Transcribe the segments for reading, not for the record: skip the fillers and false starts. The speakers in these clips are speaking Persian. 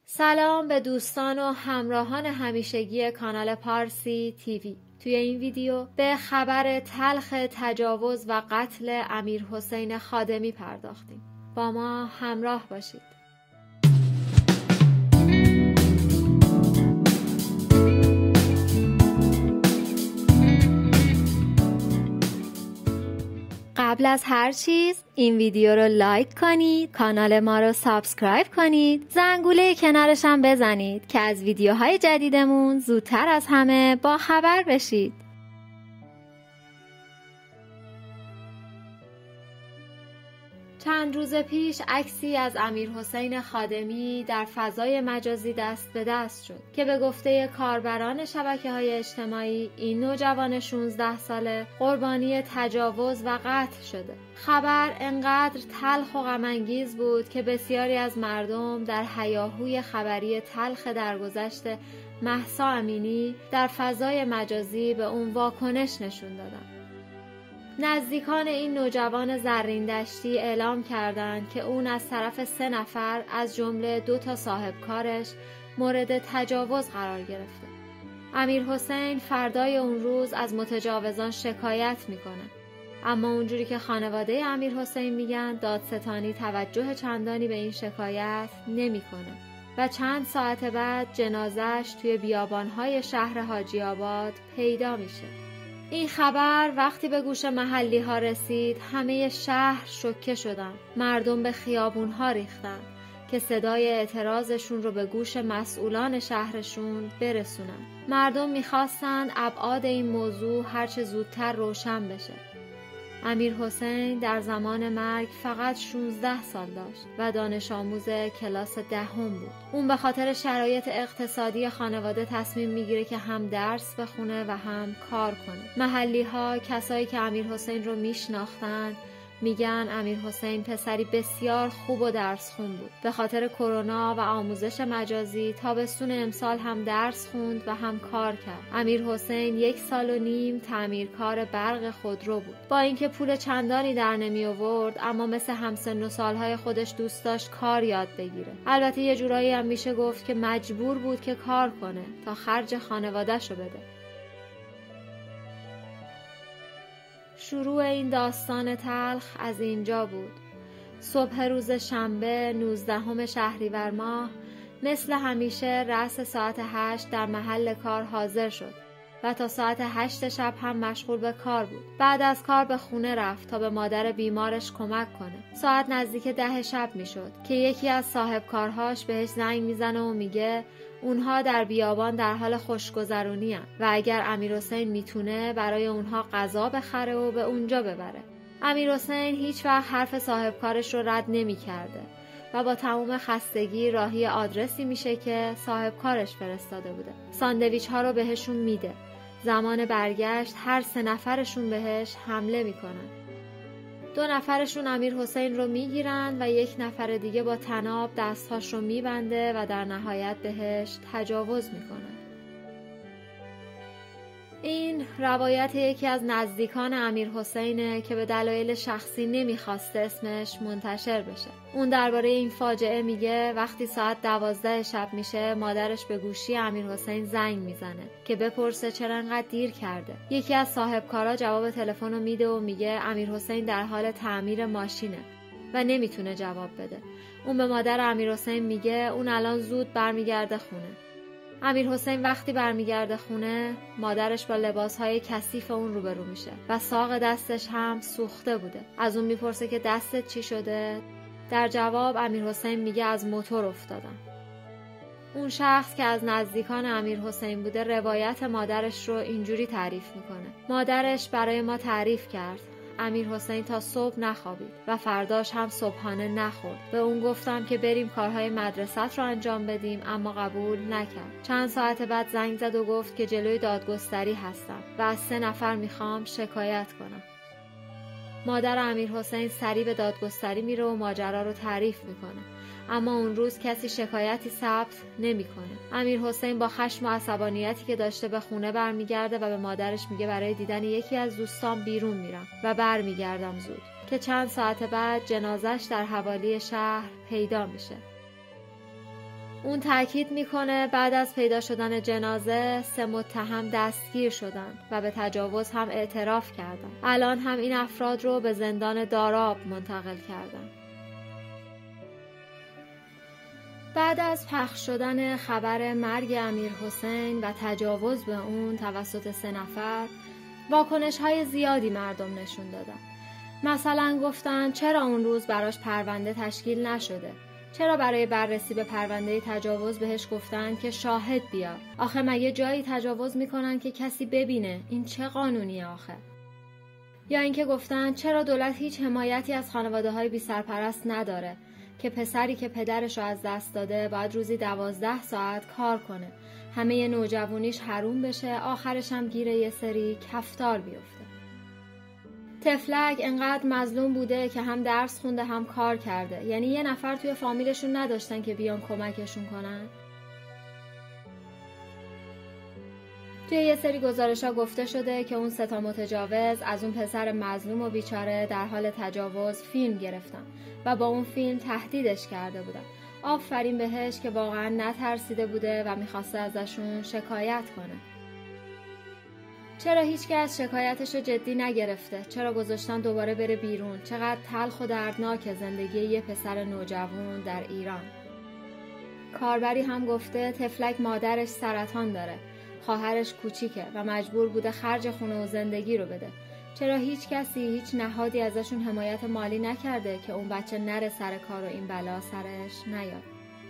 سلام به دوستان و همراهان همیشگی کانال پارسی تیوی. توی این ویدیو به خبر تلخ تجاوز و قتل امیرحسین خادمی پرداختیم. با ما همراه باشید. قبل از هر چیز این ویدیو رو لایک کنید، کانال ما رو سابسکرایب کنید، زنگوله کنارش هم بزنید که از ویدیوهای جدیدمون زودتر از همه با خبر بشید. چند روز پیش عکسی از امیرحسین خادمی در فضای مجازی دست به دست شد که به گفته کاربران شبکه‌های اجتماعی این نوجوان 16 ساله قربانی تجاوز و قتل شده. خبر انقدر تلخ و غم‌انگیز بود که بسیاری از مردم در هیاهوی خبری تلخ درگذشت مهسا امینی در فضای مجازی به اون واکنش نشون دادن. نزدیکان این نوجوان زرین دشتی اعلام کردند که اون از طرف 3 نفر از جمله 2 صاحبکارش مورد تجاوز قرار گرفته. امیرحسین فردای اون روز از متجاوزان شکایت میکنه. اما اونجوری که خانواده امیرحسین میگن دادستانی توجه چندانی به این شکایت نمیکنه و چند ساعت بعد جنازه‌اش توی بیابان‌های شهر حاجی آباد پیدا میشه. این خبر وقتی به گوش محلی ها رسید همه شهر شوکه شدن. مردم به خیابون ها ریختن که صدای اعتراضشون رو به گوش مسئولان شهرشون برسونن. مردم میخواستن ابعاد این موضوع هرچه زودتر روشن بشه. امیرحسین در زمان مرگ فقط 16 سال داشت و دانش آموز کلاس 10 بود. اون به خاطر شرایط اقتصادی خانواده تصمیم میگیره که هم درس بخونه و هم کار کنه. محلی ها، کسایی که امیرحسین رو میشناختن میگن امیرحسین پسری بسیار خوب و درس خون بود. به خاطر کرونا و آموزش مجازی تابستون امسال هم درس خوند و هم کار کرد. امیرحسین 1.5 سال تعمیرکار برق خودرو بود. با اینکه پول چندانی در نمی آورد اما مثل همسن و سالهای خودش دوست داشت کار یاد بگیره. البته یه جورایی هم میشه گفت که مجبور بود که کار کنه تا خرج خانواده‌شو بده. شروع این داستان تلخ از اینجا بود. صبح روز شنبه 19 شهریور ماه مثل همیشه رأس ساعت 8 در محل کار حاضر شد و تا ساعت 8 شب هم مشغول به کار بود. بعد از کار به خونه رفت تا به مادر بیمارش کمک کنه. ساعت نزدیک 10 شب می شد که یکی از صاحبکارهاش بهش زنگ میزنه و میگه اونها در بیابان در حال خوشگذرونی هن و اگر امیرحسین میتونه برای اونها غذا بخره و به اونجا ببره. امیرحسین هیچ وقت حرف صاحبکارش رو رد نمی کرده و با تمام خستگی راهی آدرسی میشه که صاحبکارش فرستاده بوده. ساندویچ ها رو بهشون میده. زمان برگشت هر 3 نفرشون بهش حمله میکنن. 2 نفرشون امیرحسین رو میگیرن و 1 نفر دیگه با طناب دستهاش رو میبنده و در نهایت بهش تجاوز میکنن. این روایت یکی از نزدیکان امیرحسینه که به دلایل شخصی نمیخواسته اسمش منتشر بشه. اون درباره این فاجعه میگه وقتی ساعت 12 شب میشه مادرش به گوشی امیرحسین زنگ میزنه که بپرسه چرا انقدر دیر کرده. یکی از صاحبکارا جواب تلفن رو میده و میگه امیرحسین در حال تعمیر ماشینه و نمیتونه جواب بده. اون به مادر امیرحسین میگه اون الان زود برمیگرده خونه. امیرحسین وقتی برمیگرده خونه مادرش با لباسهای کثیف اون روبرو میشه و ساق دستش هم سوخته بوده. از اون میپرسه که دستت چی شده؟ در جواب امیرحسین میگه از موتور افتادم. اون شخص که از نزدیکان امیرحسین بوده روایت مادرش رو اینجوری تعریف میکنه. مادرش برای ما تعریف کرد امیرحسین تا صبح نخوابید و فرداش هم صبحانه نخورد. به اون گفتم که بریم کارهای مدرسه رو انجام بدیم اما قبول نکرد. چند ساعت بعد زنگ زد و گفت که جلوی دادگستری هستم و از 3 نفر میخوام شکایت کنم. مادر امیرحسین سریع به دادگستری میره و ماجرا رو تعریف میکنه. اما اون روز کسی شکایتی ثبت نمیکنه. امیرحسین با خشم و عصبانیتی که داشته به خونه برمیگرده و به مادرش میگه برای دیدن یکی از دوستان بیرون میرم و برمیگردم زود. که چند ساعت بعد جنازش در حوالی شهر پیدا میشه. اون تاکید میکنه بعد از پیدا شدن جنازه 3 متهم دستگیر شدن و به تجاوز هم اعتراف کردن. الان هم این افراد رو به زندان داراب منتقل کردن. بعد از پخش شدن خبر مرگ امیرحسین و تجاوز به اون توسط 3 نفر، واکنش‌های زیادی مردم نشون دادن. مثلا گفتن چرا اون روز براش پرونده تشکیل نشده؟ چرا برای بررسی به پرونده تجاوز بهش گفتن که شاهد بیار؟ آخه مگه جایی تجاوز میکنن که کسی ببینه؟ این چه قانونیه آخه؟ یا اینکه گفتن چرا دولت هیچ حمایتی از خانواده‌های بی سرپرست نداره که پسری که پدرش رو از دست داده باید روزی 12 ساعت کار کنه، همه نوجوانیش حروم بشه، آخرش هم گیر یه سری کفتار بیفته. تفلک انقدر مظلوم بوده که هم درس خونده هم کار کرده، یعنی یه نفر توی فامیلشون نداشتن که بیان کمکشون کنن. توی یه سری گزارش‌ها گفته شده که اون 3 متجاوز از اون پسر مظلوم و بیچاره در حال تجاوز فیلم گرفتن و با اون فیلم تهدیدش کرده بودن. آفرین بهش که واقعا نترسیده بوده و میخواسته ازشون شکایت کنه. چرا هیچکس شکایتش رو جدی نگرفته؟ چرا گذاشتن دوباره بره بیرون؟ چقدر تلخ و دردناک زندگی یه پسر نوجوان در ایران. کاربری هم گفته تفلک مادرش سرطان داره، خواهرش کوچیکه و مجبور بوده خرج خونه و زندگی رو بده. چرا هیچ کسی، هیچ نهادی ازشون حمایت مالی نکرده که اون بچه نره سر کار و این بلا سرش نیاد؟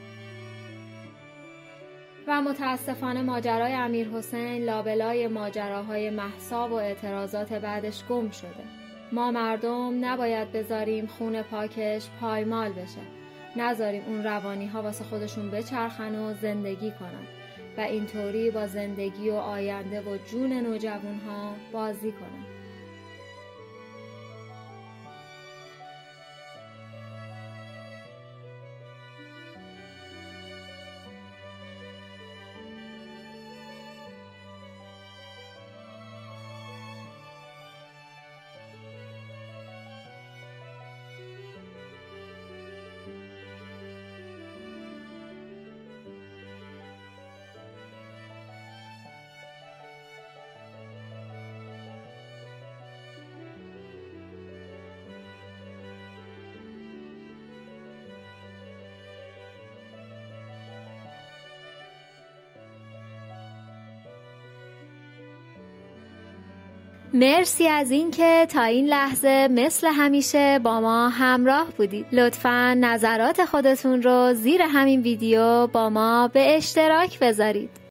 و متاسفانه ماجرای امیرحسین لابلای ماجراهای مهسا و اعتراضات بعدش گم شده. ما مردم نباید بذاریم خون پاکش پایمال بشه، نذاریم اون روانی ها واسه خودشون بچرخن و زندگی کنن و اینطوری با زندگی و آینده و جون نوجوان ها بازی کنن. مرسی از این که تا این لحظه مثل همیشه با ما همراه بودید. لطفاً نظرات خودتون رو زیر همین ویدیو با ما به اشتراک بذارید.